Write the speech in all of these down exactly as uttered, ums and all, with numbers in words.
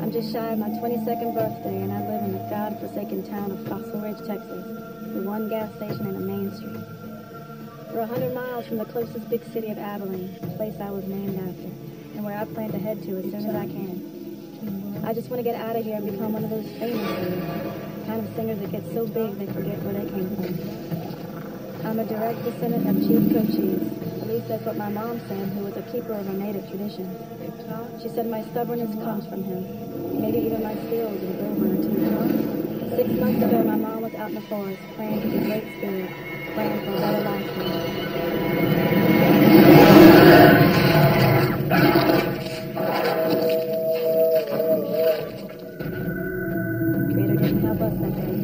I'm just shy of my twenty-second birthday, and I live in the God-forsaken town of Fossil Ridge, Texas, with one gas station and a main street. We're a hundred miles from the closest big city of Abilene, the place I was named after, and where I plan to head to as soon as I can. I just want to get out of here and become one of those famous singers, the kind of singers that get so big they forget where they came from. I'm a direct descendant of Chief Cochise. At least that's what my mom said, who was a keeper of our native traditions. She said my stubbornness comes from him. Maybe even my skills in bull hunter too. Six months ago, my mom was out in the forest praying to the Great Spirit, praying for a better life for me. Creator didn't help us that day.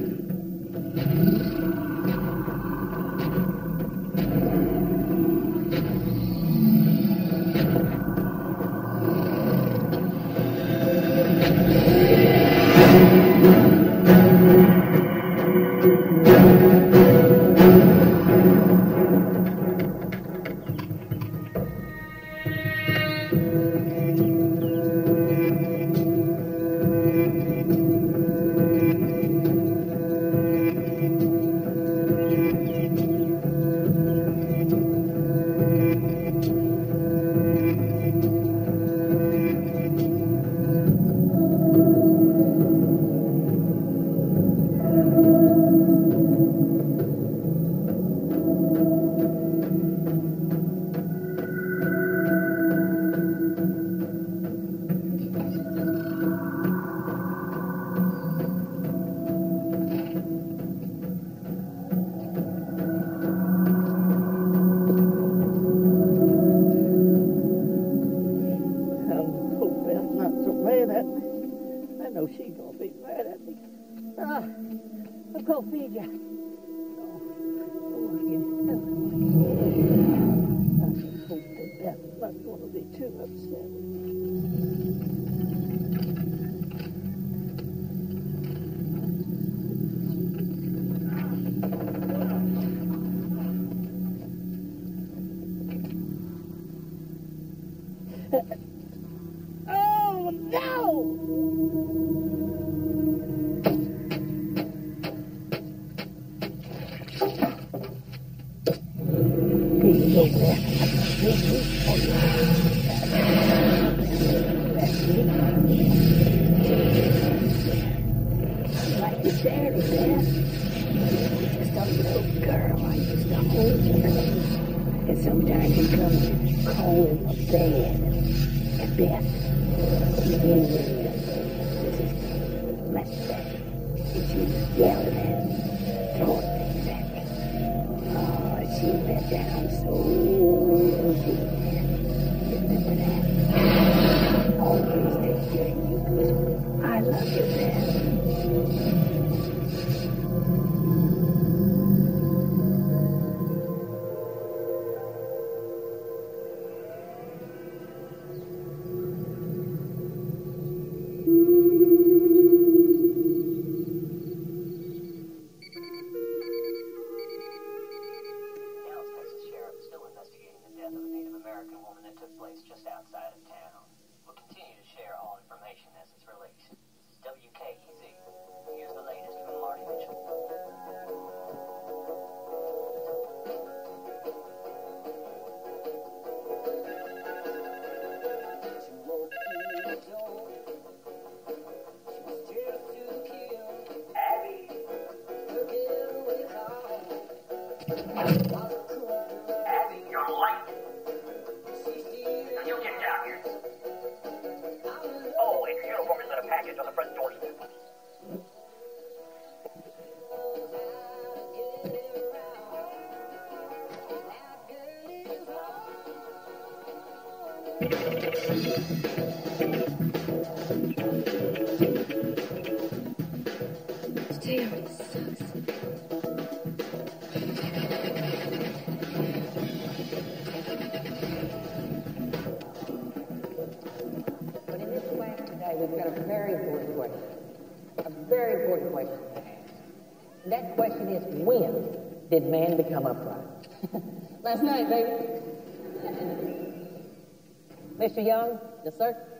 Did man become upright? Last night, baby. Mister Young? Yes, sir?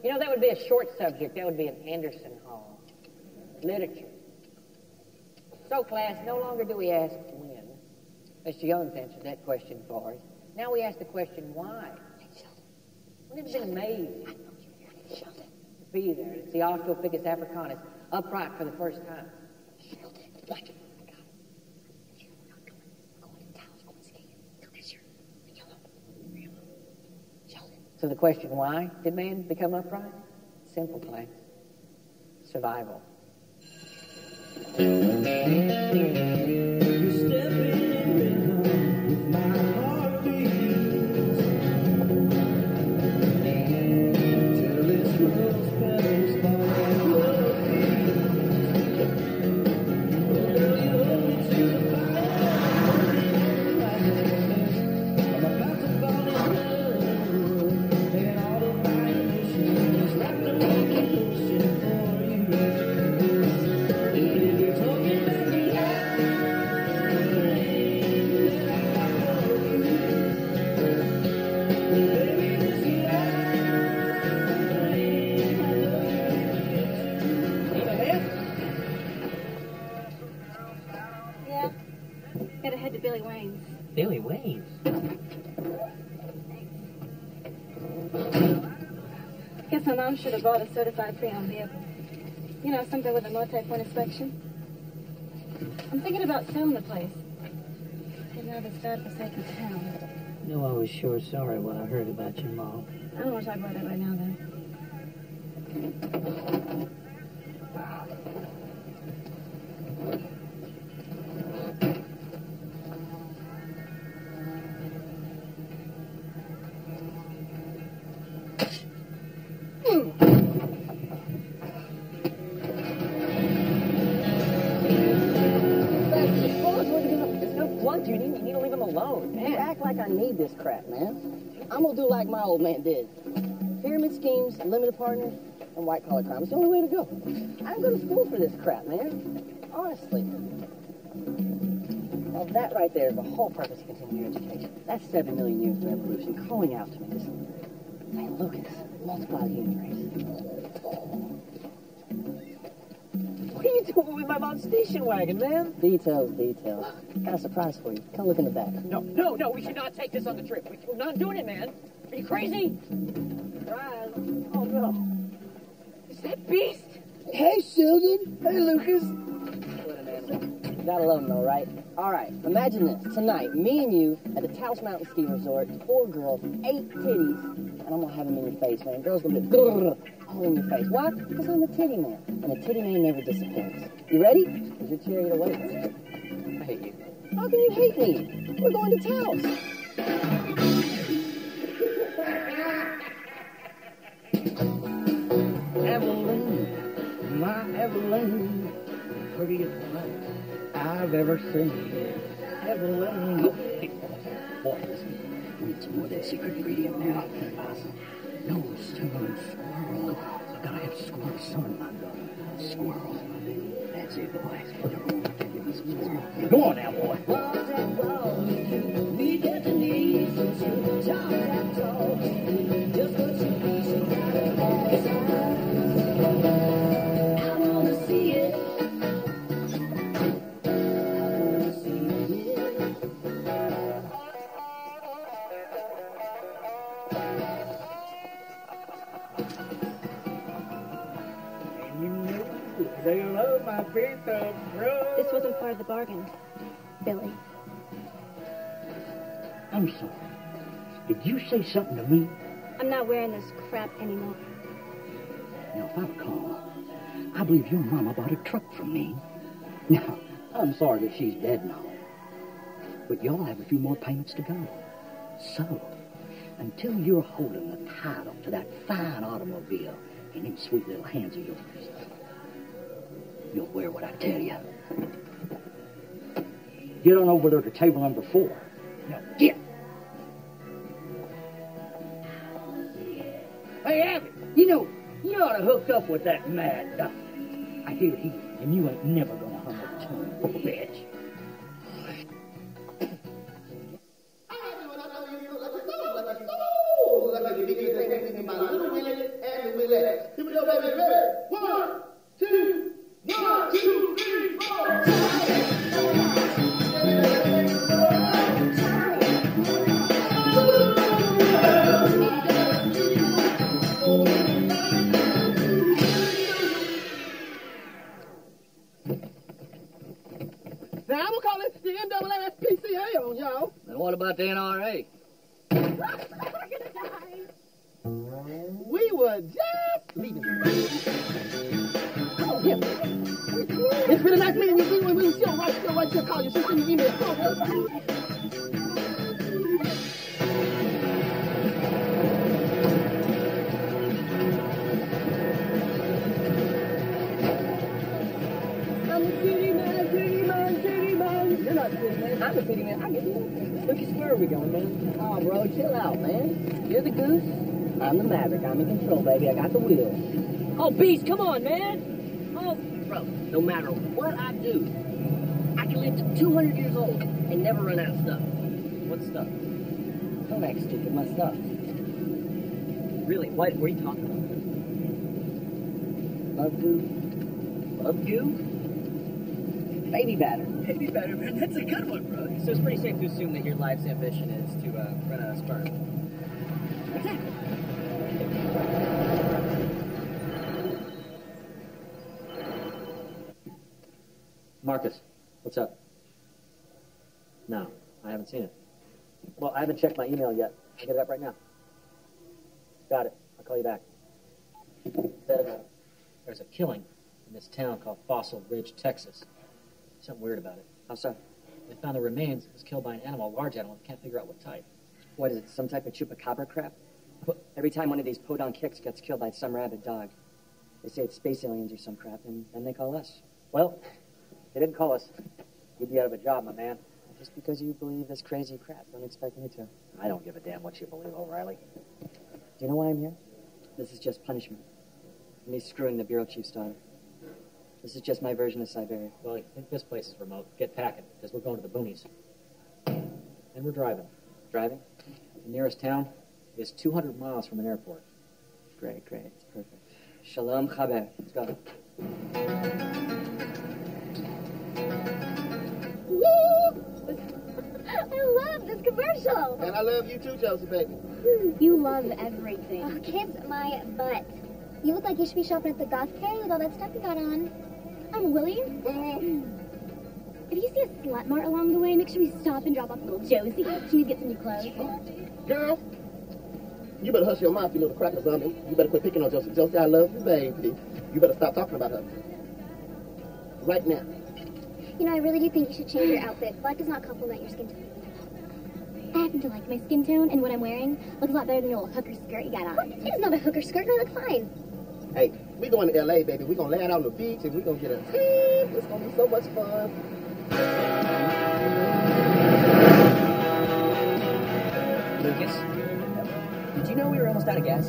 You know, that would be a short subject. That would be an Anderson Hall. Literature. So, class, no longer do we ask when. Mister Young's answered that question for us. Now we ask the question why. Wouldn't it have been amazing to be there, to see Australopithecus africanus upright for the first time? What? So the question, why did man become upright? Simple, class. Survival. Billy Wayne's. Guess my mom should have bought a certified pre-owned vehicle. You know, something with a multi-point inspection. I'm thinking about selling the place. Getting out of this godforsaken town. You know, I was sure sorry when I heard about your mom. I don't want to talk about that right now, though. I need this crap, man. I'm gonna do like my old man did. Pyramid schemes, limited partners, and white-collar crime. It's the only way to go. I didn't go to school for this crap, man. Honestly. Well, that right there is the whole purpose of continuing education. That's seven million years of evolution calling out to me. This Saint Lucas, multiply the human race. What are you doing with my mom's station wagon, man? Details, details. Got a surprise for you. Come look in the back. No, no, no, we should not take this on the trip. We're not doing it, man. Are you crazy? Surprise. Oh, no. Is that Beast? Hey, Sheldon. Hey, Lucas. What an animal. You gotta love him, though, right? All right, imagine this. Tonight, me and you at the Taos Mountain Ski Resort, four girls, eight titties, and I'm gonna have them in your face, man. Girls gonna be grrr, all in your face. Why? Because I'm a titty man, and a titty man never disappoints. You ready? Because your chariot awaits. I hate you. How can you hate me? We're going to Taos. Evelyn, my Evelyn, prettiest place I've ever seen. Evelyn. Boy, listen, we need some more of that secret ingredient now. Nose, tongue, squirrel. I gotta have squirrel son, my God. Squirrel. That's it, boy. Squirrel. Go on now, boy. We get the knees to talk that talk. Just what you need, you gotta have it. I wanna see it. They love my pizza, bro. This wasn't part of the bargain, Billy. I'm sorry. Did you say something to me? I'm not wearing this crap anymore. Now, if I recall, I believe your mama bought a truck from me. Now, I'm sorry that she's dead now. But y'all have a few more payments to go. So, until you're holding the title to that fine automobile in them sweet little hands of yours, you'll wear what I tell you. Get on over there to table number four. Now, get! Hey, Abby, you know, you ought to hook up with that mad doctor. I hear he, and you ain't never gonna hum a tune, bitch. Yo, baby, ready? One, two, one, two, three, four. Now, I'm gonna call it the N double A S P C A on y'all. And what about the N R A? We're gonna die. We were just leaving. Oh, yeah. It's been a nice meeting you. We will still right, still right, still call you. She'll send you email. Come on. I'm a city man, city man, city man. You're not city man. I'm a city man. I get you. Lucas, where are we going, man? Oh, bro, chill out, man. You're the goose. I'm the maverick. I'm in control, baby. I got the wheel. Oh, Beast, come on, man. Oh, Bro, no matter what I do, I can live to two hundred years old and never run out of stuff. What stuff? Don't act stupid, my stuff. Really? What were you talking about? Love goo. Love goo? Baby batter. Baby better, man. That's a good one, bro. So it's pretty safe to assume that your life's ambition is to uh, run out of sperm. Exactly. Marcus, what's up? No, I haven't seen it. Well, I haven't checked my email yet. I'll get it up right now. Got it. I'll call you back. There's a killing in this town called Fossil Ridge, Texas. Something weird about it. How so? They found the remains. It was killed by an animal, a large animal. They can't figure out what type. What is it, some type of chupacabra crap? Every time one of these podon kicks gets killed by some rabid dog, they say it's space aliens or some crap, and then they call us. Well, they didn't call us. You'd be out of a job, my man. Just because you believe this crazy crap, don't expect me to. I don't give a damn what you believe, O'Reilly. Do you know why I'm here? This is just punishment. Me screwing the bureau chief's daughter. This is just my version of Siberia. Well, you think this place is remote? Get packing, because we're going to the boonies. And we're driving. Driving? The nearest town is two hundred miles from an airport. Great, great. It's perfect. Shalom chaber. Let's go. I love this commercial. And I love you too, Josie, baby. You love everything. Oh, kiss my butt. You look like you should be shopping at the goth fair with all that stuff you got on. I'm Willie. If you see a slut mart along the way, make sure we stop and drop off little Josie. She needs to get some new clothes. Girl, you better hush your mouth, you little cracker zombie. You better quit picking on Josie. Josie, I love you, baby. You better stop talking about her. Right now. You know, I really do think you should change your outfit. Black does not complement your skin tone. I happen to like my skin tone, and what I'm wearing looks a lot better than your little hooker skirt you got on. It is not a hooker skirt, and I look fine. Hey, we going to L A, baby. We gonna lay out on the beach, and we gonna get a tan. It's gonna be so much fun. Lucas, did you know we were almost out of gas?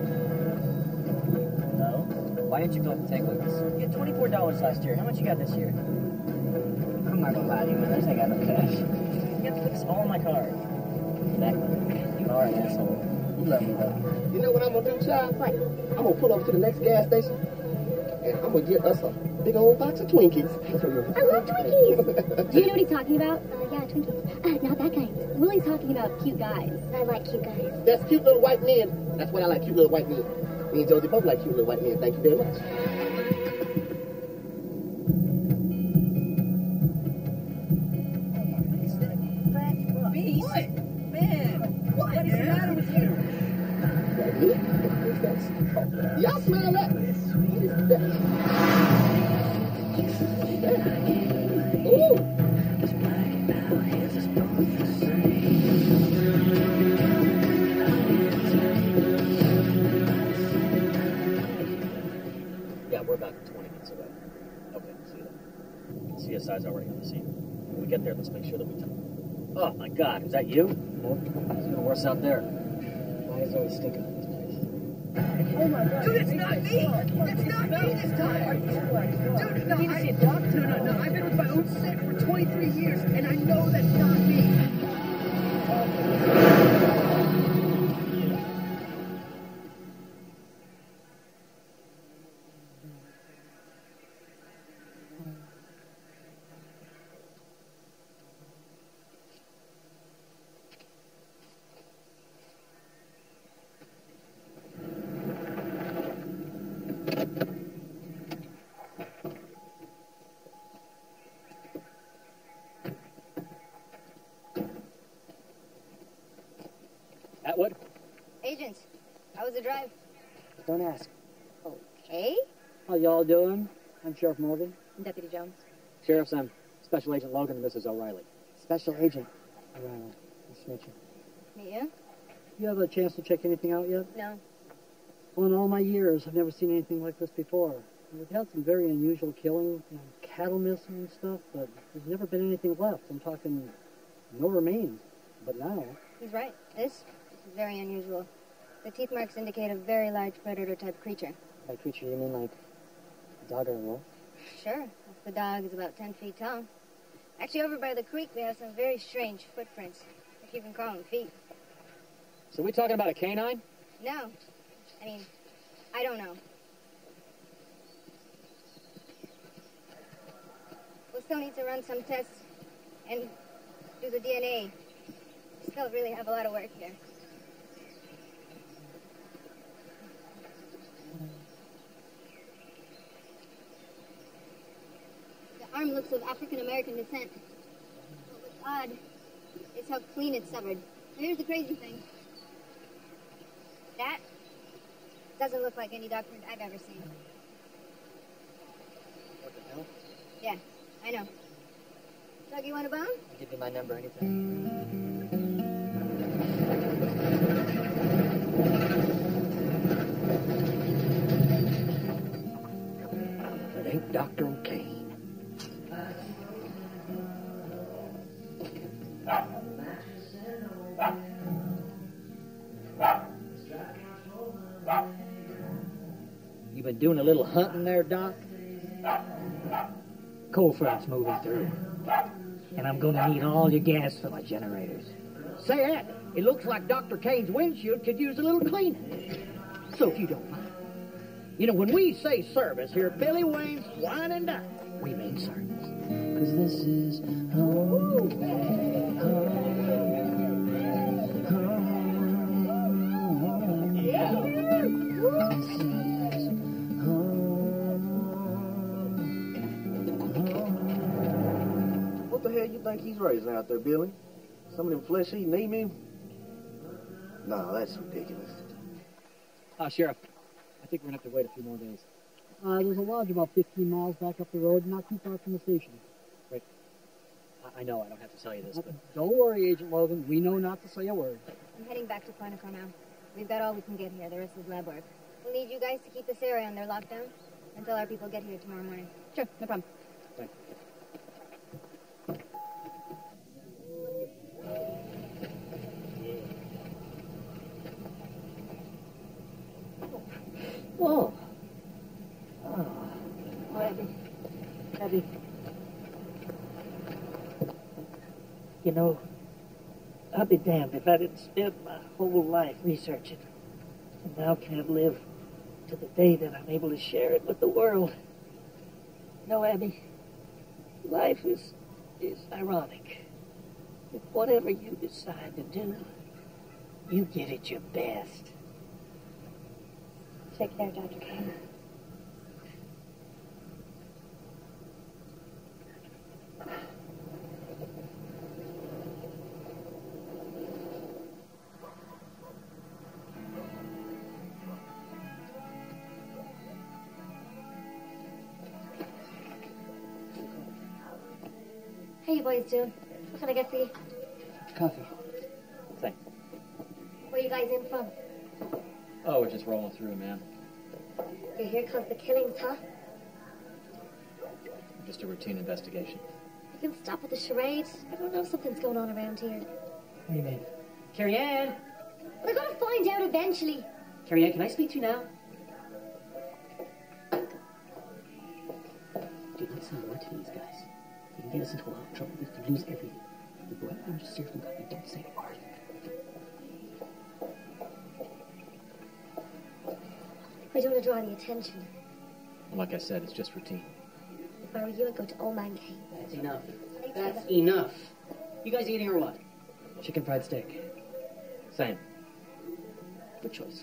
No? Why didn't you fill up the tank with us? You had twenty-four dollars last year. How much you got this year? I'm not gonna lie to you, man. I just ain't got no cash. You have to put this all in my card. Exactly. You are an asshole. You love me, though. You know what I'm gonna do, child? What? I'm gonna pull over to the next gas station, and I'm gonna get us a big old box of Twinkies. I love Twinkies. Do you know what he's talking about? Uh, yeah, Twinkies. Uh, not that kind. Willie's talking about cute guys. I like cute guys. That's cute little white men. That's why I like cute little white men. Me and Josie both like cute little white men. Thank you very much. Beast? What? Man, what, what is the matter with you? That me? What is that? Y'all smell that? What is that? Ooh. Yeah, we're about twenty minutes away. Okay, see you then. C S I's already on the scene. When we get there, let's make sure that we... T- oh, my God, is that you? No. It's even worse out there. Why is it always stinking in this place? Oh my God. Dude, it's not me! It's not me this time! Dude, no, I... No, no, no, I've been with my own sick for twenty-three years, and I know that's not me. Okay. How y'all doing? I'm Sheriff Morgan. Deputy Jones. Sheriff's, I'm Special Agent Logan and Missus O'Reilly. Special Agent. O'Reilly. Nice to meet you. Meet you? You have a chance to check anything out yet? No. Well, in all my years, I've never seen anything like this before. We've had some very unusual killings, you know, cattle missing and stuff, but there's never been anything left. I'm talking no remains. But now... He's right. This is very unusual. The teeth marks indicate a very large predator-type creature. By creature, you mean like a dog or a wolf? Sure. If the dog is about ten feet tall. Actually, over by the creek, we have some very strange footprints, if you can call them feet. So we talking about a canine? No. I mean, I don't know. We'll still need to run some tests and do the D N A. We still really have a lot of work here. The arm looks of African-American descent. What's odd is how clean it's severed. And here's the crazy thing. That doesn't look like any dog print I've ever seen. What the hell? Yeah, I know. Doug, you want a bone? I'll give you my number anytime. It ain't Doctor O'Kane. You been doing a little hunting there, Doc? Coal front's moving through. And I'm gonna need all your gas for my generators. Say that, it looks like Doctor Kane's windshield could use a little cleaning. So if you don't mind. You know, when we say service here at Billy Wayne's Wine and Dine, we mean service. Cause this is home, home, home. Yeah. This is What the hell you think he's raising out there, Billy? Some of them flesh-eating emu? No, that's ridiculous. Uh, Sheriff, I think we're going to have to wait a few more days. Uh, there's a lodge about fifteen miles back up the road, not too far from the station. Wait. I, I know I don't have to tell you this, but... Don't worry, Agent Logan. We know not to say a word. I'm heading back to Quantico now. We've got all we can get here. The rest is lab work. We'll need you guys to keep this area under lockdown until our people get here tomorrow morning. Sure, no problem. Thanks. Oh. Oh. Oh, Abby. Abby. You know, I'll be damned if I didn't spend my whole life researching. And now can't live to the day that I'm able to share it with the world. No, Abby. Life is, is ironic. If whatever you decide to do, you get it your best. Take care, Doctor Kane. How you boys doing? What can I get for you? Coffee. Thanks. Where you guys in from? Oh, we're just rolling through, man. You're here because the killings, huh? Just a routine investigation. You can stop with the charades. I don't know, something's going on around here. What do you mean? Carrie Ann! We're going to find out eventually. Carrie Ann, can I speak to you now? Dude, listen more to these guys. They can get us into a lot of trouble. We could lose everything. You go out there and just seriously got me. Don't say a word. I don't want to draw any attention. Well, like I said, it's just routine. If I were you, I'd go to Old Man Cave. That's enough. That's enough. You guys eating or what? Chicken fried steak. Same. Good choice.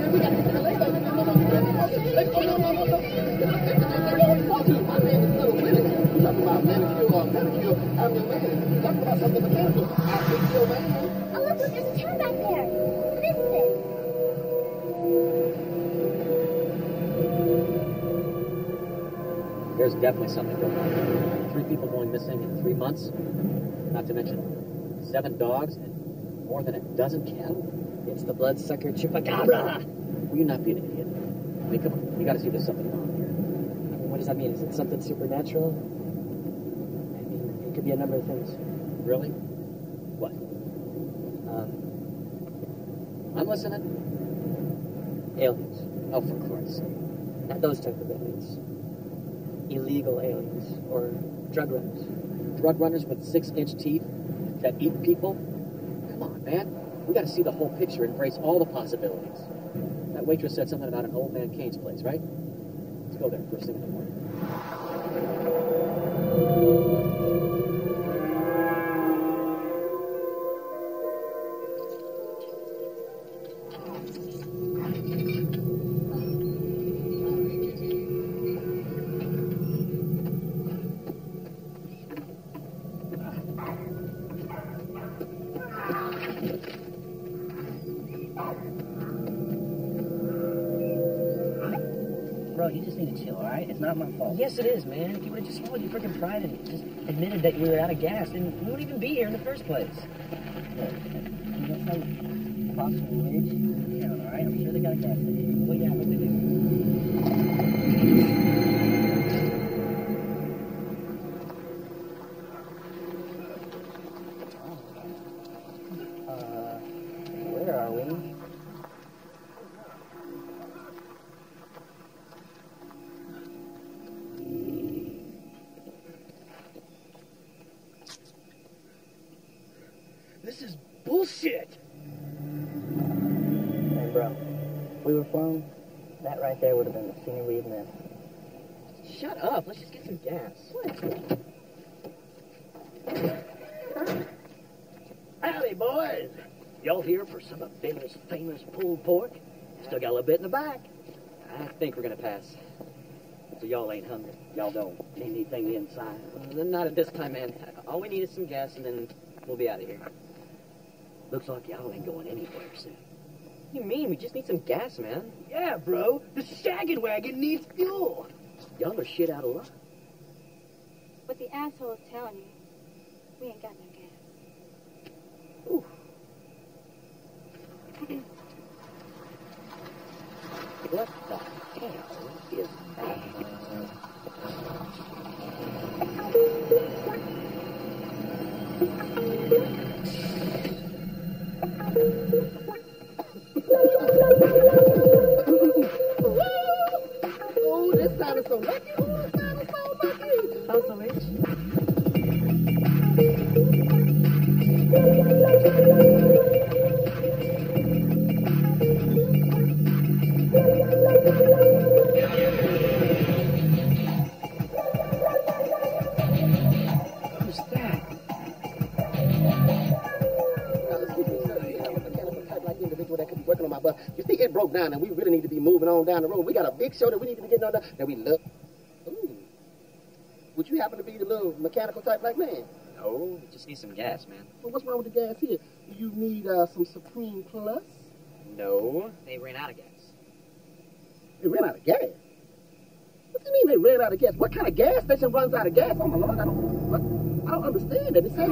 Let's go, no, no, no, no. Let's go, no, no, no, no. talking about manicure or pedicure, I'm your man. If you're talking about something mechanical, I'll fix your man. Oh, look, look, there's a town back there. Missed it. There's definitely something going on. Three people going missing in three months. Not to mention seven dogs and more than a dozen cattle. It's the bloodsucker chupacabra. Will you not be an idiot? I mean, come on. We got to see there's something wrong here. I mean, what does that mean? Is it something supernatural? I mean, it could be a number of things. Really? What? Um, I'm listening. aliens. Oh, for Christ's sake. Not those type of aliens. Illegal aliens. Or drug runners. Drug runners with six-inch teeth that eat people? Come on, man. We got to see the whole picture, embrace all the possibilities. That waitress said something about an old man Kane's place, right? Let's go there first thing in the morning. Bro, you just need to chill, alright? It's not my fault. Yes, it is, man. If you would have just swallowed your freaking pride and just admitted that you were out of gas, then we wouldn't even be here in the first place. Look, that's how Crossing Ridge town, alright? I'm sure they got a gas station. Well, yeah, what they do. Uh, where are we? This is bullshit! Hey, bro, if we were flown, that right there would have been the scenery we'd missed. Shut up. Let's just get some gas. Howdy, boys. Y'all here for some of Ben's famous pulled pork? Still got a little bit in the back. I think we're going to pass. So y'all ain't hungry. Y'all don't need anything inside. Uh, not at this time, man. All we need is some gas, and then we'll be out of here. Looks like y'all ain't going anywhere soon. What do you mean? We just need some gas, man. Yeah, bro. The shaggin' wagon needs fuel. Y'all are shit out of luck. What the asshole's telling you, we ain't got no gas. Ooh. What the hell is that? Oh, this time is so lucky. Oh, this time is so lucky. I'm so rich. Who's that? Now, let's keep it straight. We have a mechanical type like individual that could be working on my bus. You see, it broke down, and we really need to be moving on down the road. We got a big show that we need to be getting on down. Now, we look. Ooh. Would you happen to be the little mechanical type like man? No, we just need some gas, man. Well, what's wrong with the gas here? Do you need uh, some Supreme Plus? No, they ran out of gas. They ran out of gas. What do you mean they ran out of gas? What kind of gas station runs out of gas? Oh my Lord, I don't, what? I don't understand it. It says What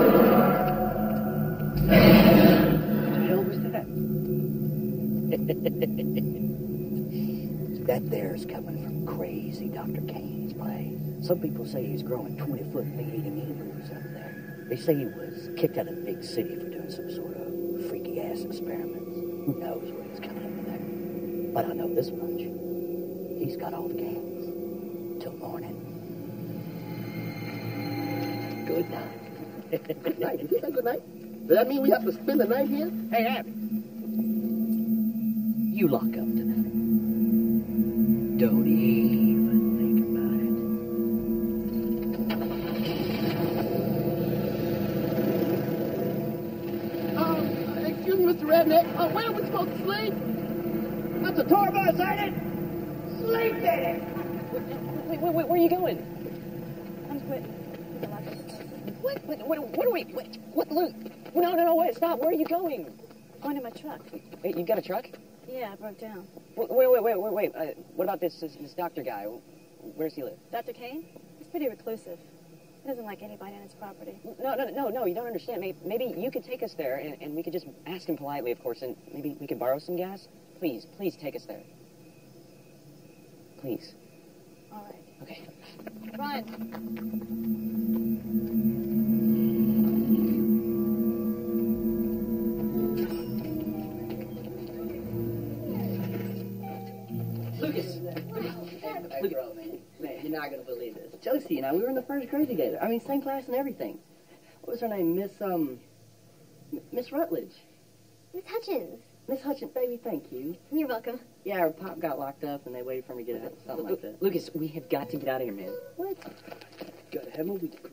the hell was that? That there's coming from crazy Doctor Kane's place. Some people say he's growing twenty-foot meat-eating emus up there. They say he was kicked out of the big city for doing some sort of freaky-ass experiments. Who knows what he's coming up with there? But I know this much. He's got all the gas. Till morning. Good night. good night. Did you say good night? Does that mean we have to spend the night here? Hey, Abby. You lock up tonight. Don't even think about it. Um, excuse me, Mister Redneck. Uh, where are we supposed to sleep? That's a tour bus, ain't it? Sleep there! Wait, wait, wait, where are you going? I'm quitting. What? What, what, what are we... What, what, Luke? No, no, no, wait, stop. Where are you going? Going to my truck. Wait, you got a truck? Yeah, I broke down. Wait, wait, wait, wait, wait. Uh, what about this, this this doctor guy? Where does he live? Doctor Kane? He's pretty reclusive. He doesn't like anybody on his property. No, no, no, no, you don't understand. Maybe, maybe you could take us there, and, and we could just ask him politely, of course, and maybe we could borrow some gas? Please, please take us there. Please. All right. Okay. Run. Lucas! Lucas, man, you're not gonna believe this. Josie and I, we were in the first grade together. I mean, same class and everything. What was her name? Miss, um, M- Miss Rutledge. Miss Hutchins. Miss Hutchins, baby, thank you. You're welcome. Yeah, her pop got locked up and they waited for me to get out. Something like that. Lucas, we have got to get out of here, man. What? Gotta have my week.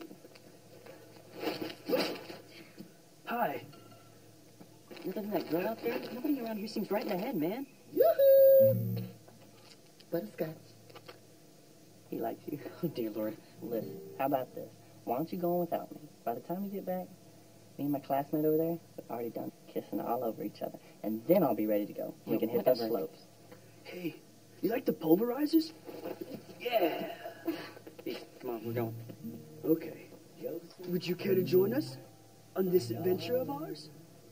Hi. Look at that girl out there. Nobody around here seems right in the head, man. Yoo-hoo! Butterscotch. He likes you. Oh, dear Lord. Listen, how about this? Why don't you go on without me? By the time we get back, me and my classmate over there have already done kissing all over each other. And then I'll be ready to go. We Yeah, can hit those whatever. slopes. Hey, you like the pulverizers? Yeah. Hey, come on, we're going. Okay. Would you care to join us on this adventure of ours?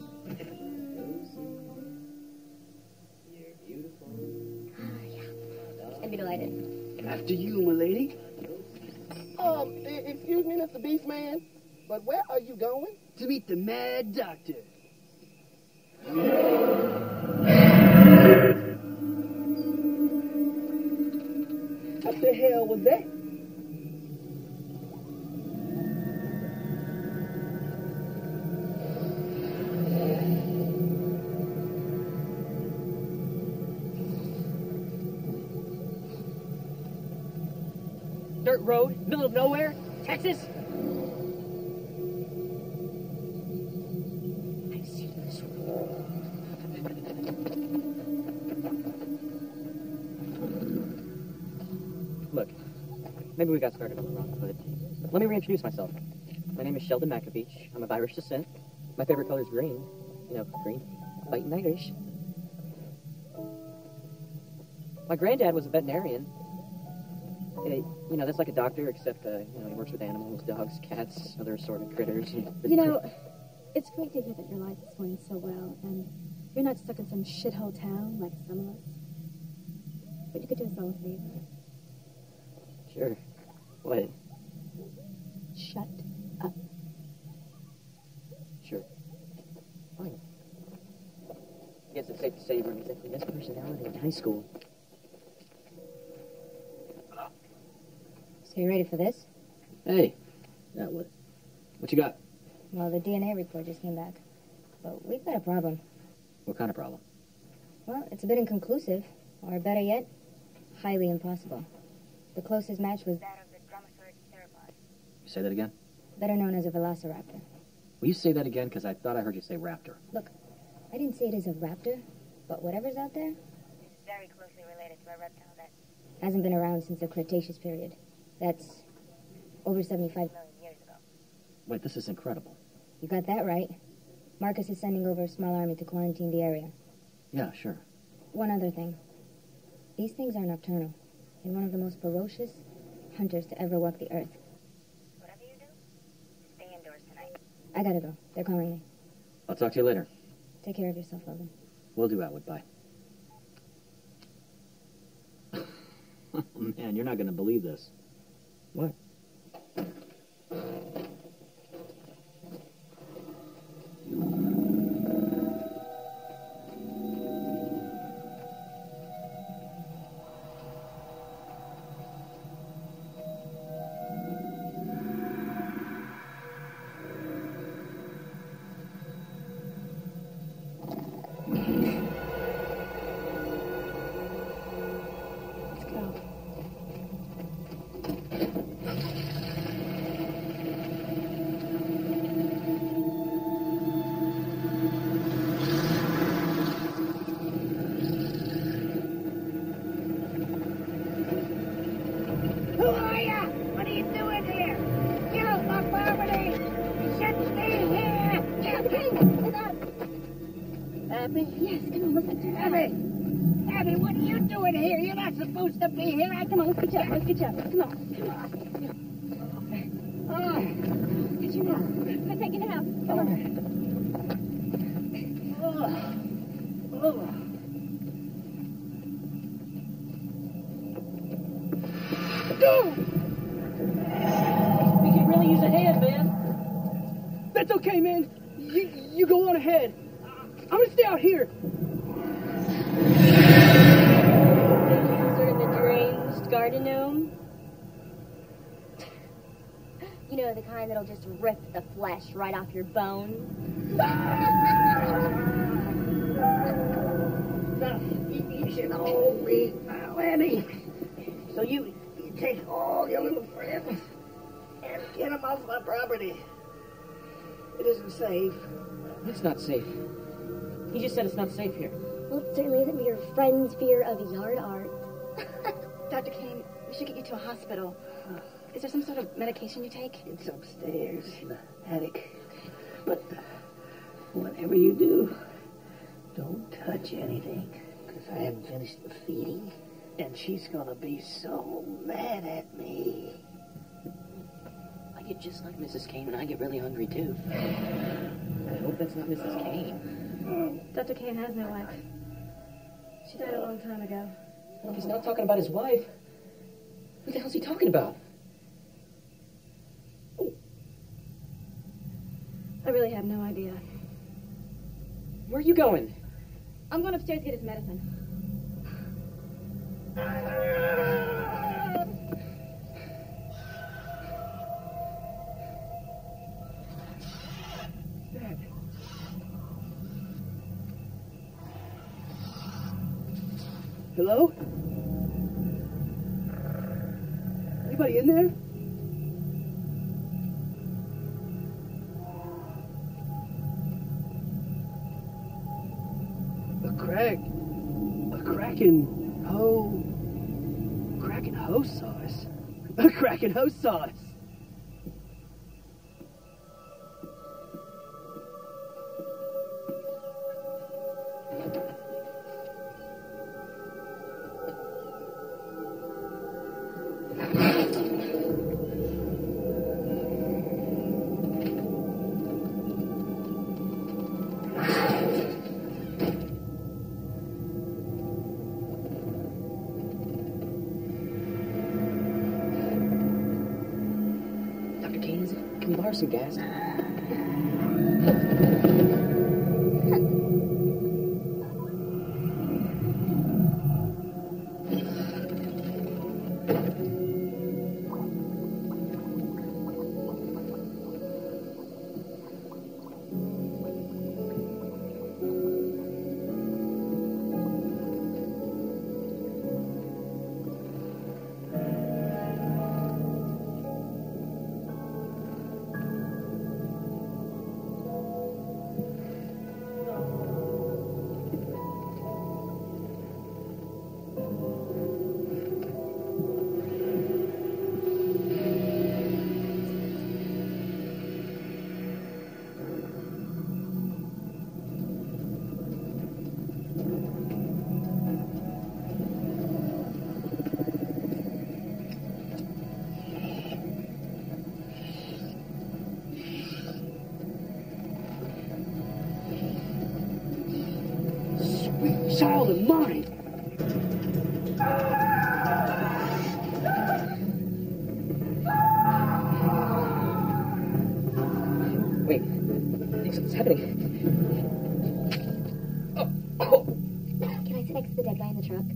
I'd be delighted. After you, my lady. Um, e- excuse me, Mister Beastman, but where are you going? To meet the Mad Doctor. What the hell was that? Dirt road, middle of nowhere, Texas. I've seen this road. Look, maybe we got started on the wrong foot. Let me reintroduce myself. My name is Sheldon McAbeach. I'm of Irish descent. My favorite color is green. You know, green, fighting Irish. My granddad was a veterinarian. Uh, you know, that's like a doctor, except, uh, you know, he works with animals, dogs, cats, other assorted critters. You know, it's great to hear that your life is going so well, and you're not stuck in some shithole town like some of us. But you could do us all a favor. Sure. What? Shut up. Sure. Fine. I guess it's safe to say you weren't exactly this personality in high school. So you ready for this? Hey. Yeah, what? What you got? Well, the D N A report just came back. But we've got a problem. What kind of problem? Well, it's a bit inconclusive. Or better yet, highly impossible. The closest match was that of the Dromaeosaurus theropod, You say that again? better known as a velociraptor. Will you say that again? Because I thought I heard you say raptor. Look, I didn't say it is a raptor, but whatever's out there is very closely related to a reptile that hasn't been around since the Cretaceous period. That's over seventy-five million years ago. Wait, this is incredible. You got that right. Marcus is sending over a small army to quarantine the area. Yeah, sure. One other thing. These things are nocturnal, and one of the most ferocious hunters to ever walk the earth. Whatever you do, stay indoors tonight. I gotta go. They're calling me. I'll talk to you later. Take care of yourself, Logan. Will do, Atwood. Bye. Oh, man, you're not going to believe this. What? Let's go. Abby? Yes, come on, let's get Abby! Abby, what are you doing here? You're not supposed to be here. I Come on, let's get you up. Let's get you up. Come on. Oh. Get you now. Let's take you to the house. Come on. Oh. Oh. We could really use a hand, man. That's okay, man. You, you go on ahead. I'm gonna stay out here. Some sort of a deranged garden gnome? You know, the kind that'll just rip the flesh right off your bones. Now, you, you should hold me now, Annie. So you, you take all your little friends and get them off my property. It isn't safe. It's not safe. He just said it's not safe here. Well, it certainly isn't your friend's fear of yard art. Doctor Kane, we should get you to a hospital. Is there some sort of medication you take? It's upstairs in the attic. But whatever you do, don't touch anything. Because I haven't finished the feeding. And she's gonna be so mad at me. I get just like Missus Kane and I get really hungry too. I hope that's not Missus Kane. Doctor Kane has no wife. She died a long time ago. Well, if he's not talking about his wife, what the hell's he talking about? I really have no idea. Where are you going? I'm going upstairs to get his medicine. Hello? Anybody in there? A crack. A crackin' hoe. Crackin' hoe sauce. A crackin' hoe sauce. Can you borrow some gas? Child of mine! Wait, something's happening. Oh, oh. Can I sit next to the dead guy in the truck?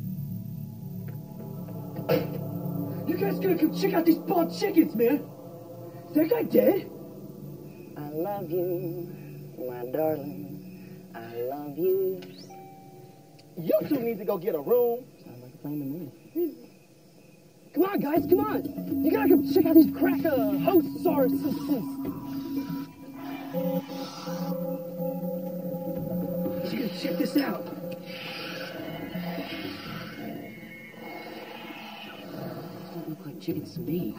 You guys gotta come check out these bald chickens, man! Is that guy dead? I love you, my darling. I love you. You two need to go get a room. Sounds like a plan to me. Come on, guys, come on! You gotta come check out these cracker host sources. You gotta check this out. Don't look like chickens to me.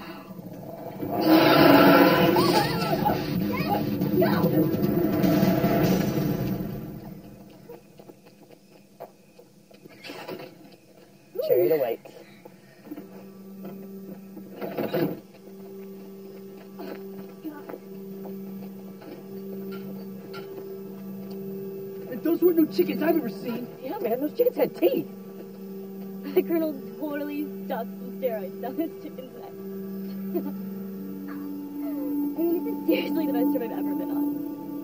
Those were no chickens I've ever seen. Yeah, man, those chickens had teeth. The Colonel totally stuffed some steroids down his chicken's neck. I mean, this is seriously the best trip I've ever been on.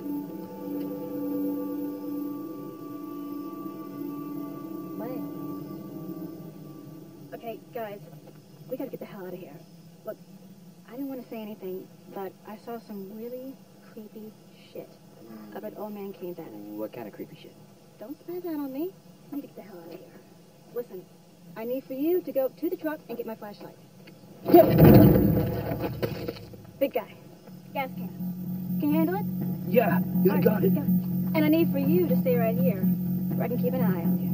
What? Okay, guys, we gotta get the hell out of here. Look, I didn't want to say anything, but I saw some really creepy shit up at Old Man Kane's attic. What kind of creepy shit? Don't spaz out on me. I need to get the hell out of here. Listen, I need for you to go to the truck and get my flashlight. Big guy. Gas can. Can you handle it? Yeah, yeah, I All got right, it. go. And I need for you to stay right here, where I can keep an eye on you.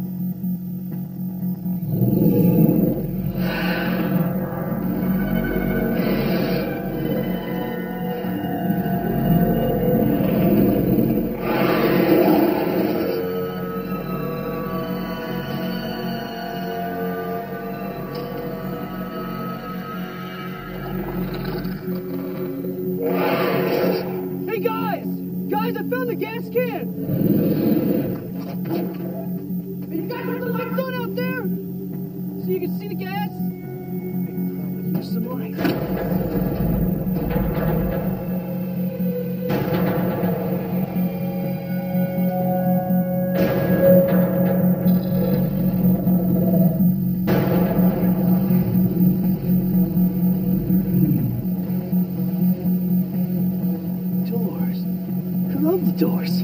Hey, guys! Guys, I found the gas can! Hey, you guys have the lights on out there? So you can see the gas? I use some light. Doors. I love the doors.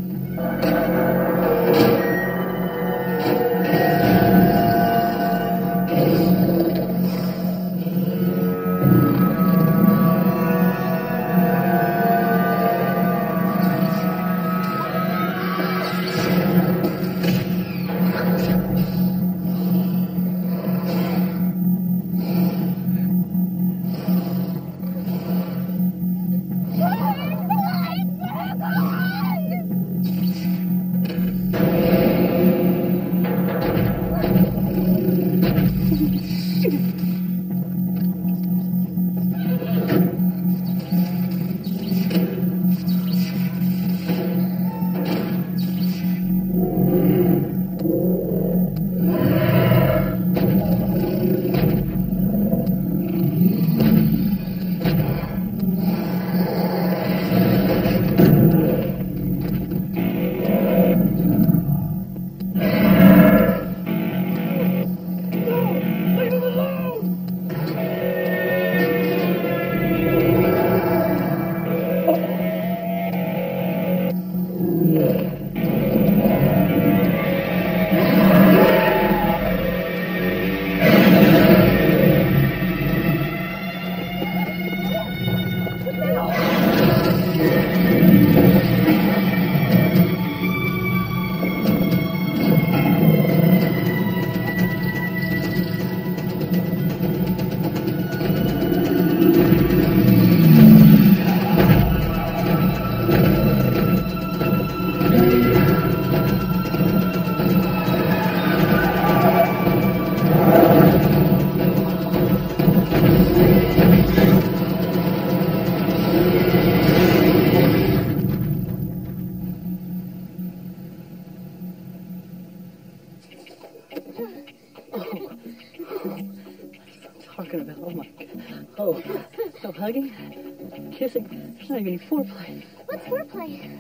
Talking about, oh my, oh, no hugging, kissing, there's not even any foreplay. What's foreplay?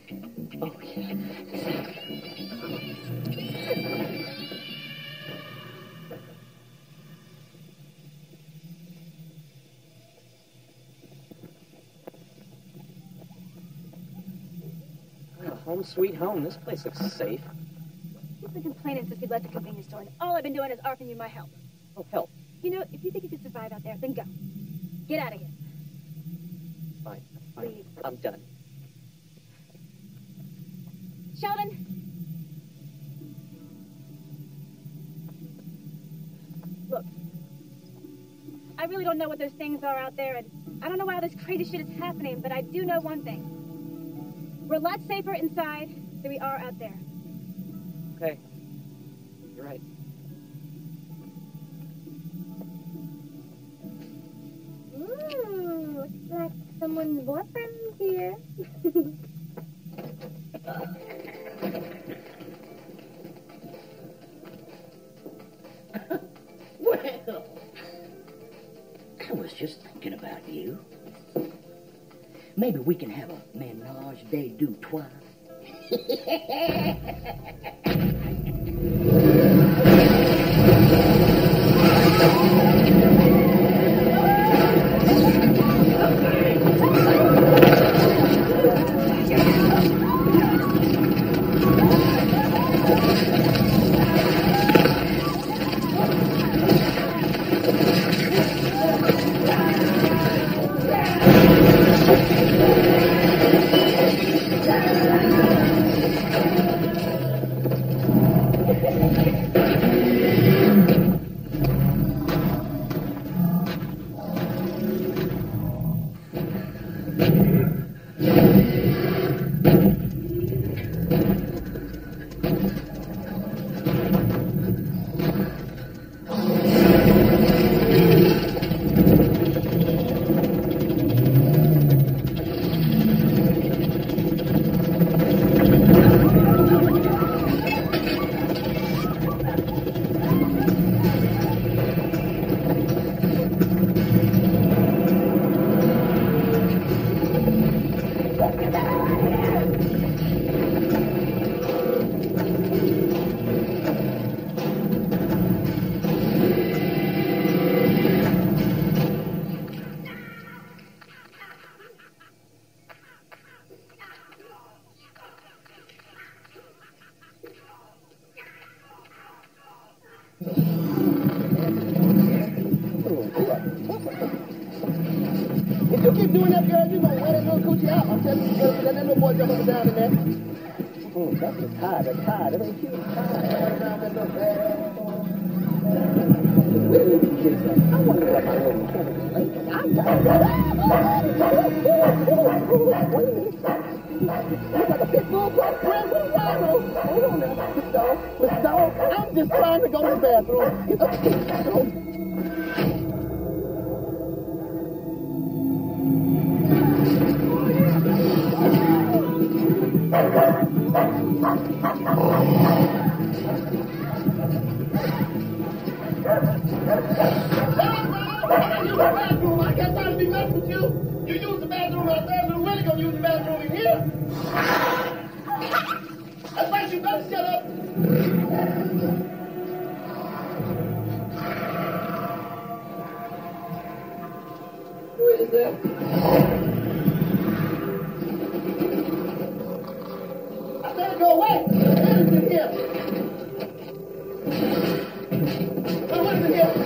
Oh, yeah. Oh, home sweet home. This place looks safe. You've been complaining since we left the convenience store, and all I've been doing is offering you my help. Oh, help. You know, if you think you could survive out there, then go. Get out of here. Fine, fine. Leave. I'm done. Sheldon! Look, I really don't know what those things are out there, and I don't know why all this crazy shit is happening, but I do know one thing. We're a lot safer inside than we are out there. Okay. You're right. Ooh, looks like someone's boyfriend's here. Maybe we can have a menage a deux trois. If you keep doing that, girl, you're going to wear that little coochie out. I'm telling you, you're going to let that little boy jump up and down in there. Oh, that's the tide, the tide. That ain't cute. Tide around that little bag. I wonder what my little mechanic is like. I'm tired. Wait a minute. Looks like a pit bull pup friend with a rhino. Hold on now, Mister Dog. Mister Dog, I'm just trying to go to the bathroom. I got time to be messing with you. You use the bathroom out there, little Willie gonna use the bathroom in here. That's right, you better shut up. Who is that? I better go away. Willie's in here. Oh, Willie's in here.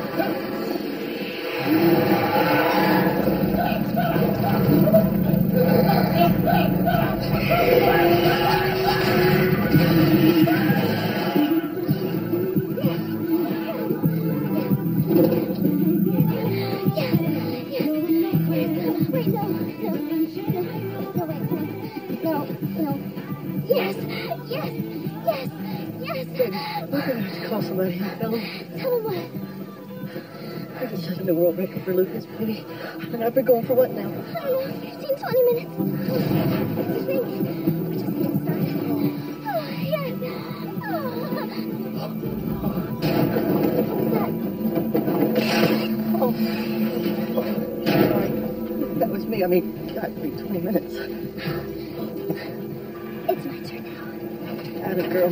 Call somebody. Tell them. Tell them what? I just set a new world record for Lucas, baby. And I've been going for what now? I don't know, fifteen, twenty minutes. I think we're just getting started. Oh, yes. Oh. Oh. Oh. Sorry. That was me. I mean, God, it'd be twenty minutes. It's my turn now. Atta girl.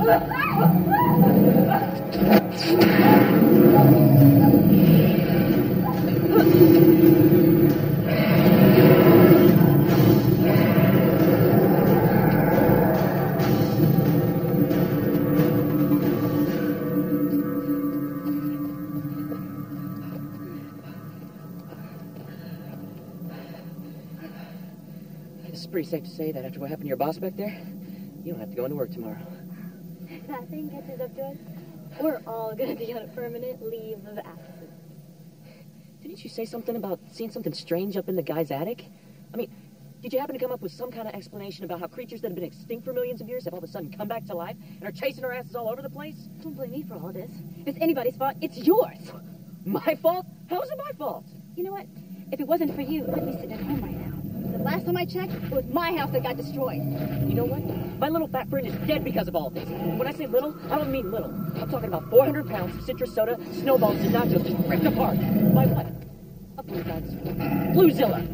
It's pretty safe to say that after what happened to your boss back there, you don't have to go into work tomorrow. If that thing catches up to us, we're all going to be on a permanent leave of absence. Didn't you say something about seeing something strange up in the guy's attic? I mean, did you happen to come up with some kind of explanation about how creatures that have been extinct for millions of years have all of a sudden come back to life and are chasing our asses all over the place? Don't blame me for all this. If it's anybody's fault, it's yours. My fault? How is it my fault? You know what? If it wasn't for you, I'd be sitting at home right now. The last time I checked, it was my house that got destroyed. You know what? My little fat friend is dead because of all this. When I say little, I don't mean little. I'm talking about four hundred pounds of citrus soda, snowballs, and nachos just ripped apart. By what? A blue dinosaur. Bluezilla.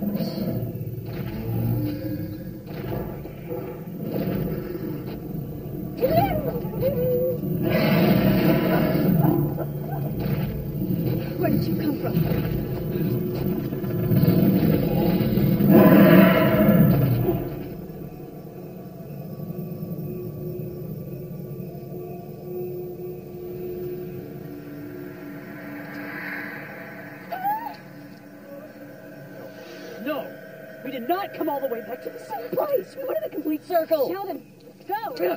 Where did you come from? No, we did not come all the way back to the same place. We went in a complete circle. Sheldon, go!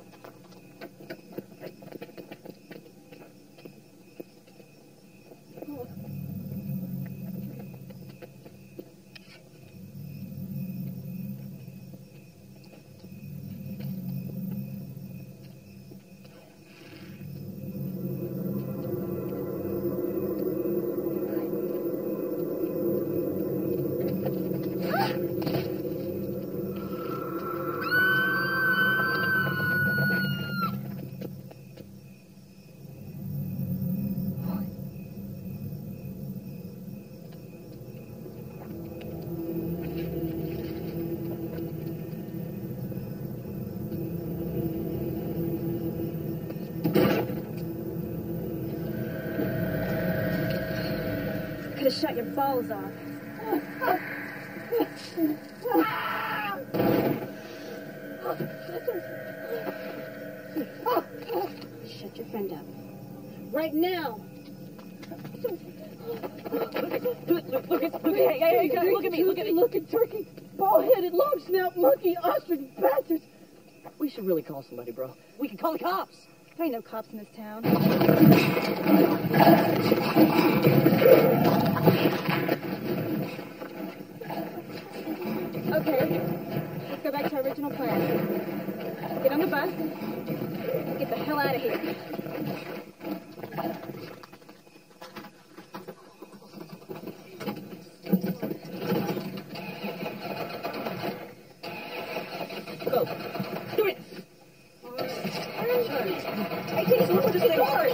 Could have shut your balls off. Shut your friend up. Right now! Look, look, look, look, at, look, hey, hey, hey, look at me, look at me. Look at turkey, ball-headed, long-snout monkey, ostrich, bastards. We should really call somebody, bro. We can call the cops. There ain't no cops in this town. Okay, let's go back to our original plan. Get on the bus. Get the hell out of here. Go. Do it. Hey, please, look at the cars.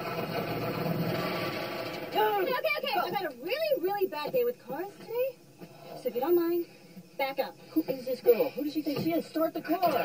Okay, okay, okay. I've had a really, really bad day with cars today. So if you don't mind, back up. Who is this girl? Who does she think she is? Start the car.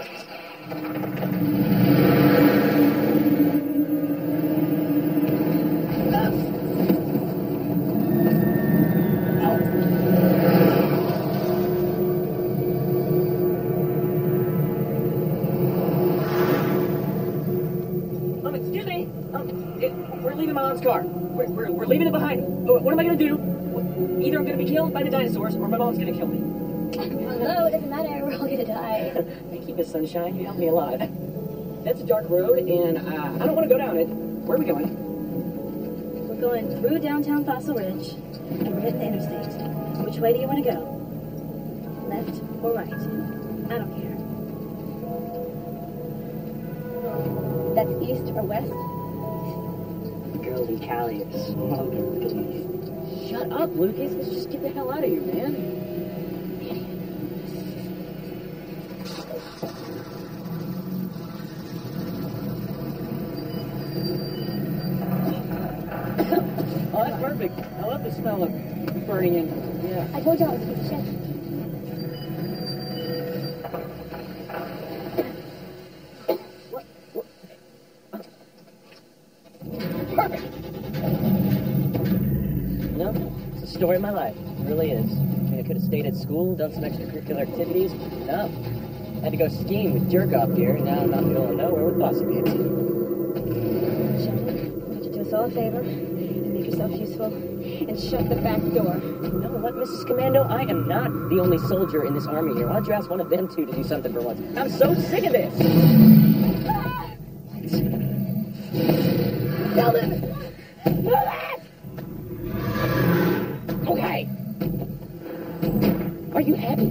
Um, excuse me. Um, it, we're leaving my mom's car. We're, we're, we're leaving it behind. What, what am I going to do? Either I'm going to be killed by the dinosaurs or my mom's going to kill me. Hello, it doesn't matter. We're all gonna die. Thank you, Miss Sunshine. You helped me a lot. That's a dark road, and uh, I don't want to go down it. Where are we going? We're going through downtown Fossil Ridge, and we're hitting the interstate. Which way do you want to go? Left or right? I don't care. That's east or west? The girls in Cali are smoking. Look at me. Shut up, Lucas. Let's just get the hell out of here, man. Oh, that's perfect. I love the smell of burning in. Yeah. I told you I was a piece of shit. What? story of my life. It really is. I mean, I could have stayed at school, done some extracurricular activities. No. I had to go skiing with jerk-off gear, and now I'm out in the middle of nowhere with bossy pants. Sheldon, why don't you do us all a favor and make yourself useful and shut the back door? You know what, Missus Commando? I am not the only soldier in this army here. Why don't you ask one of them two to do something for once? I'm so sick of this! Sheldon! Move it! Okay. Are you happy?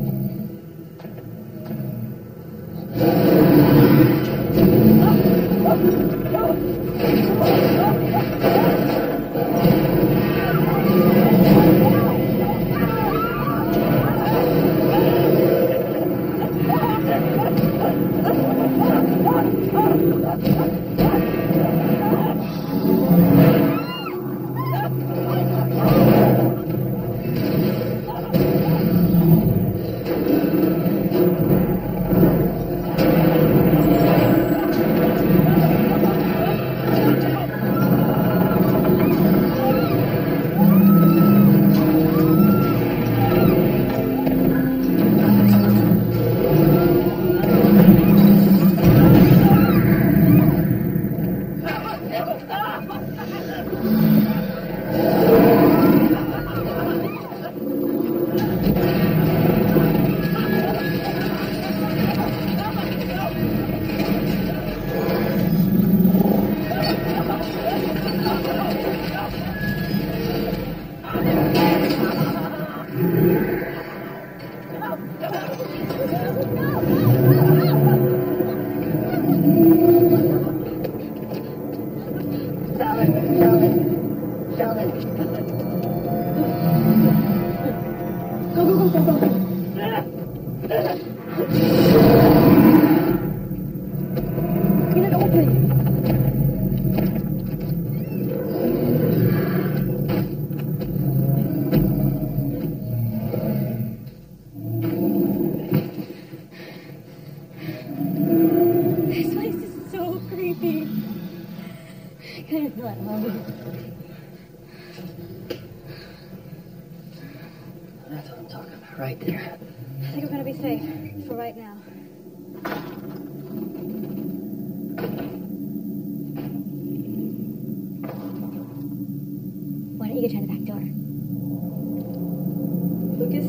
That's what I'm talking about, right there. I think we're gonna be safe for right now. Why don't you go try the back door? Lucas?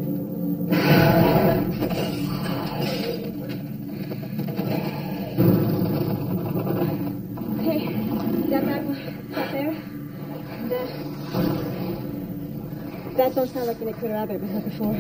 Okay, that back one up there. And, uh, that don't sound like any critter I've ever heard before.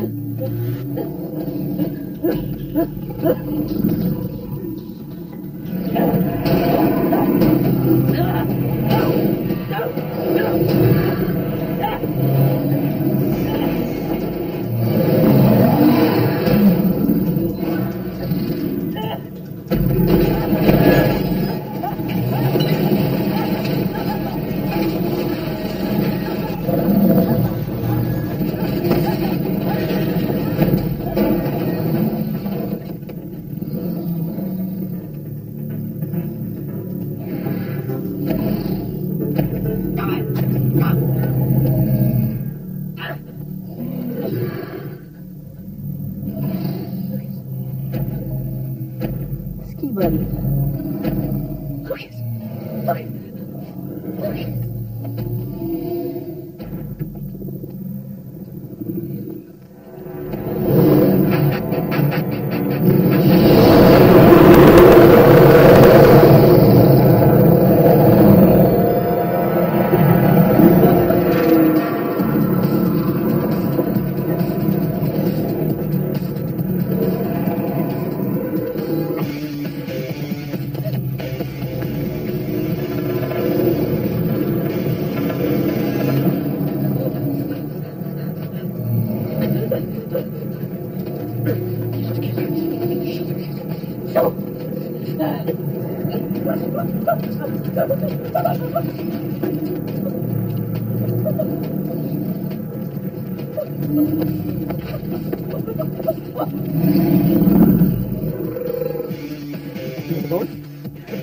Buddy. Lucas. Lucas. Lucas.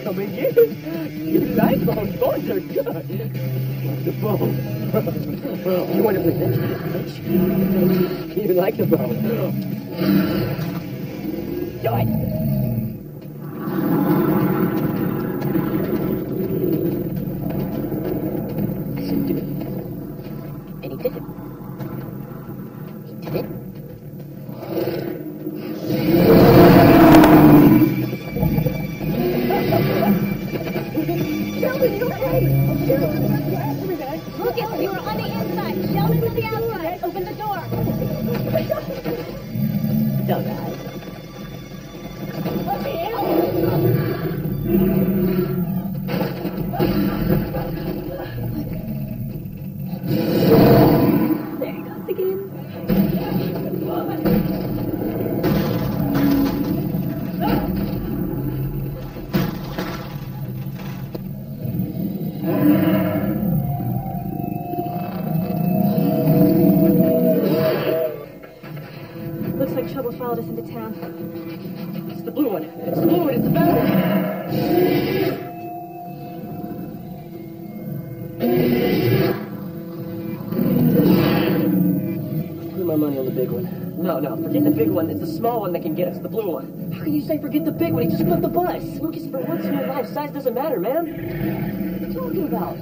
come again. You like bones. Bones are good. The bone. You want to present to this bitch? You like the bone. Do it. I said do it. And he did it. He did it. Sheldon, you're right. Sheldon, Lucas, you were on the inside. Sheldon on the outside. Open the door. Don't die. Let me in. There he goes again. Looks like trouble followed us into town. It's the blue one. It's the blue one. It's the bad one. Put my money on the big one. No, no, forget the big one. It's the small one that can get us, the blue one. How can you say forget the big one? He just flipped the bus. Lucas, for once in your life, size doesn't matter, man. What are you talking about?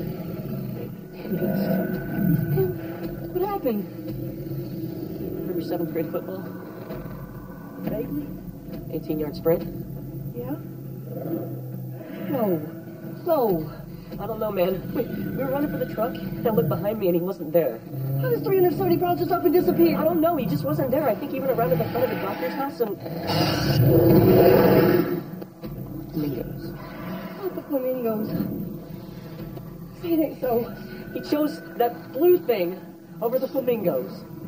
What happened? Remember seventh grade football? Vaguely? eighteen-yard sprint? Yeah? No. No. I don't know, man. We, we were running for the truck, and I looked behind me, and he wasn't there. How does three hundred seventy pounds just up and disappear? I don't know. He just wasn't there. I think he went around to the front of the doctor's house, and... Flamingos. Not the flamingos. Say it ain't so. He chose that blue thing over the flamingos.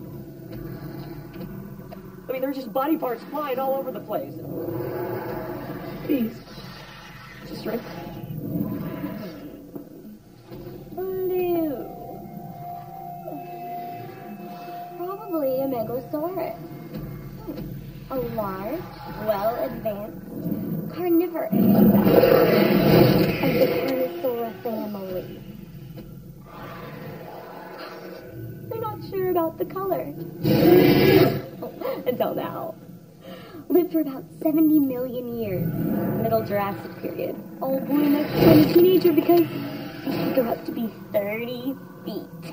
I mean, there were just body parts flying all over the place. Please. Just right. Blue. Probably a megalosaurus. A large, well-advanced carnivorous of the Carnosaura family. They're not sure about the color. Until now. Lived for about seventy million years. Middle Jurassic period. Old boy next to a teenager because he grew up to be thirty feet.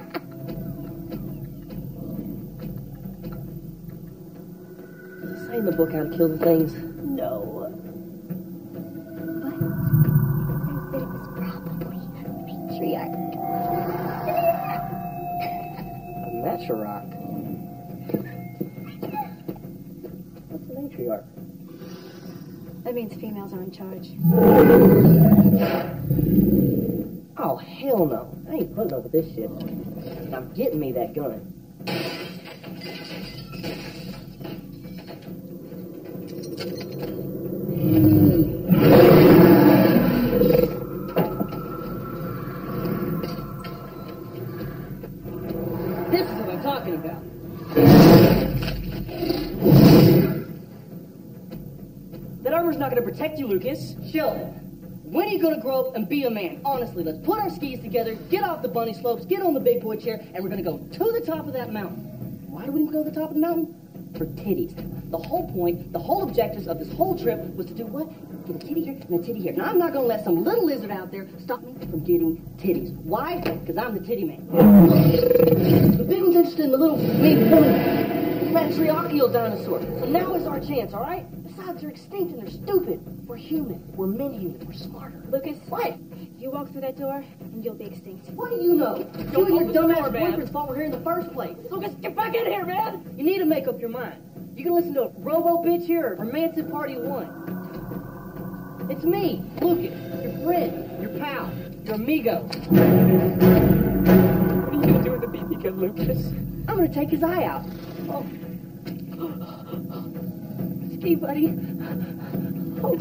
Does it say in the book how to kill the things? No. But it says that it was probably a matriarch. A matriarch. What's a matriarch? That means females are in charge. Oh, hell no. I ain't putting up with this shit. Now get me that gun. This is what I'm talking about. That armor's not gonna protect you, Lucas. Sheldon, when are you gonna grow up and be a man? Honestly, let's put our skis together, get off the bunny slopes, get on the big boy chair, and we're gonna go to the top of that mountain. Why do we go to the top of the mountain? For titties. The whole point, the whole objectives of this whole trip was to do what? Get a titty here and a titty here. Now, I'm not gonna let some little lizard out there stop me from getting titties. Why? Because I'm the titty man. The big one's interested in the little, mean, patriarchal dinosaur. So now is our chance, all right? Besides, they're extinct and they're stupid. We're human. We're men-human. We're smarter. Lucas, What? you walk through that door and you'll be extinct. What do you know? You and your dumbass boyfriends thought we're here in the first place. Lucas, get back in here, man! You need to make up your mind. You can listen to a Robo bitch here or Romantic Party One. It's me, Lucas, your friend, your pal, your amigo. What are you gonna do with the B B gun, Lucas? I'm gonna take his eye out. Oh. Ski, buddy. Oh.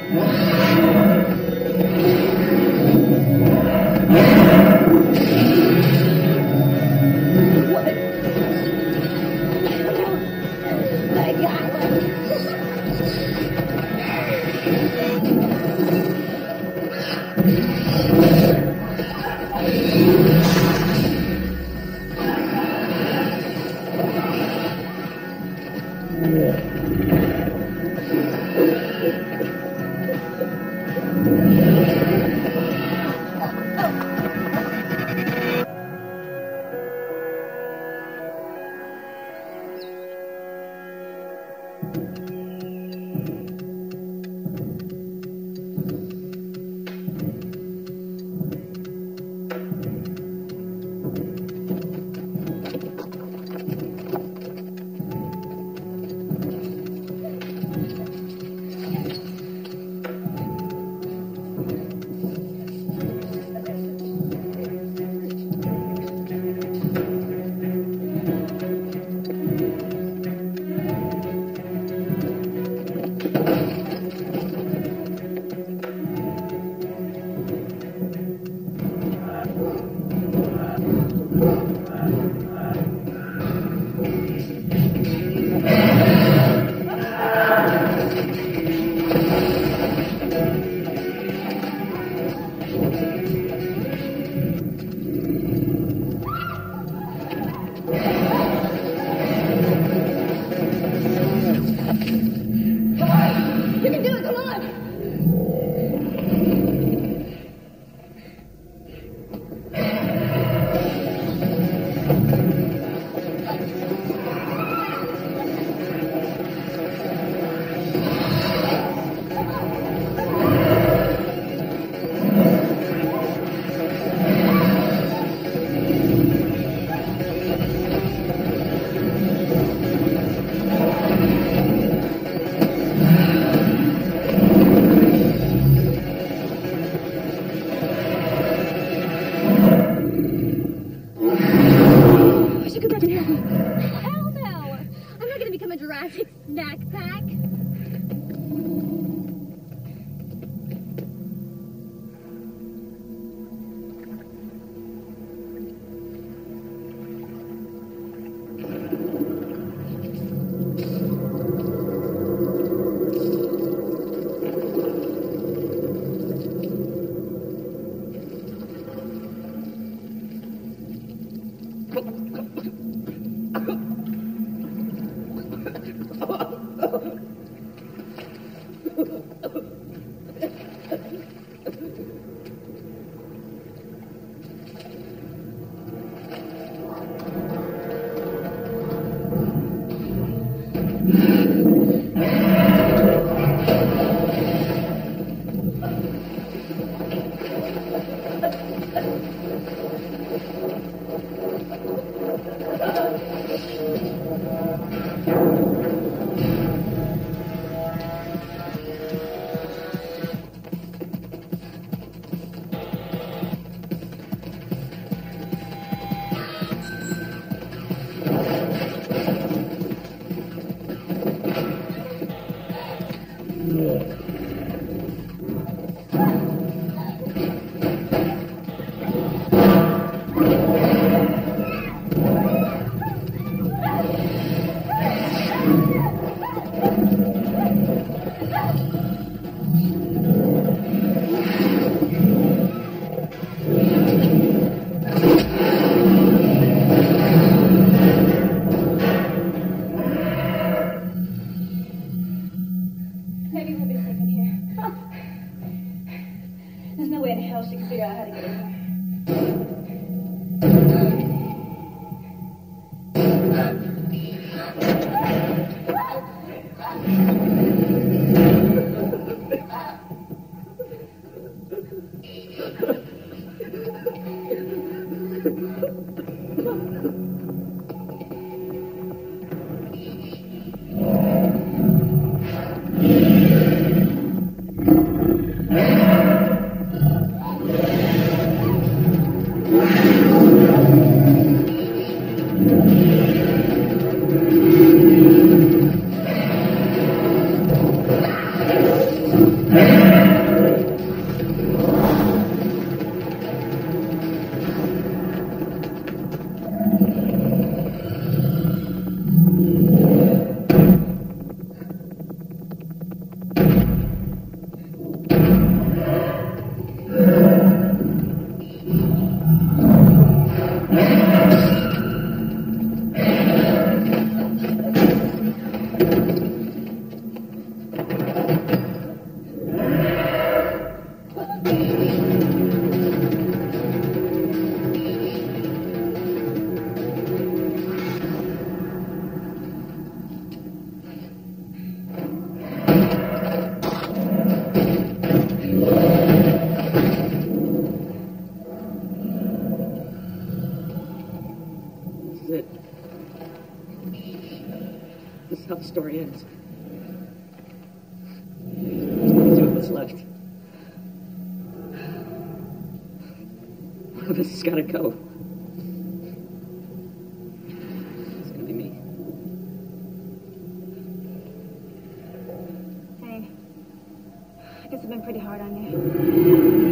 Yeah. The story ends. Two of us left. One of us has got to go. It's gonna be me. Hey, I guess I've been pretty hard on you.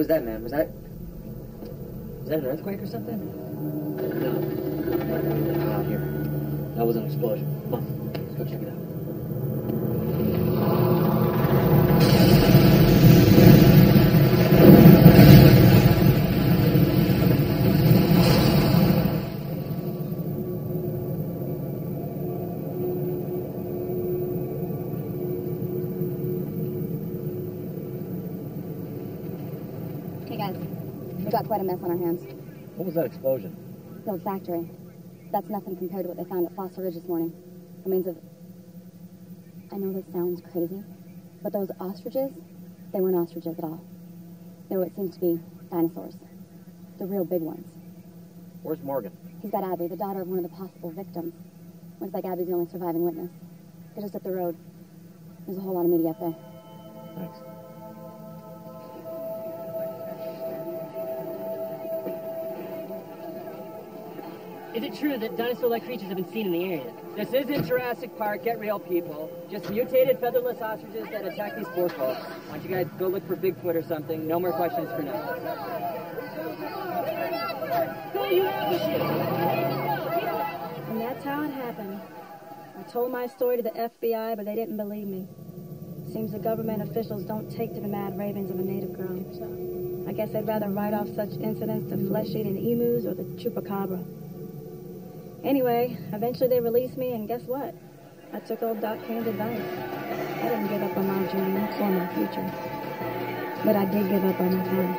was that, man? Was that... Was that an earthquake or something? No. Ah, here. That was an explosion. Come on, let's go check it out. Hey guys, we got quite a mess on our hands. What was that explosion? The old factory. That's nothing compared to what they found at Fossil Ridge this morning. Remains of... I know this sounds crazy, but those ostriches, they weren't ostriches at all. They were what seems to be dinosaurs. The real big ones. Where's Morgan? He's got Abby, the daughter of one of the possible victims. Looks like Abby's the only surviving witness. They're just up the road. There's a whole lot of media up there. Thanks. Is it true that dinosaur-like creatures have been seen in the area? This isn't Jurassic Park, get real, people. Just mutated featherless ostriches that attack these poor folks. Why don't you guys go look for Bigfoot or something? No more questions for now. And that's how it happened. I told my story to the F B I, but they didn't believe me. Seems the government officials don't take to the mad ravings of a native girl. I guess they'd rather write off such incidents to flesh-eating emus or the chupacabra. Anyway, eventually they released me, and guess what? I took old Doc Kane's advice. I didn't give up on my dream or my future. But I did give up on my time.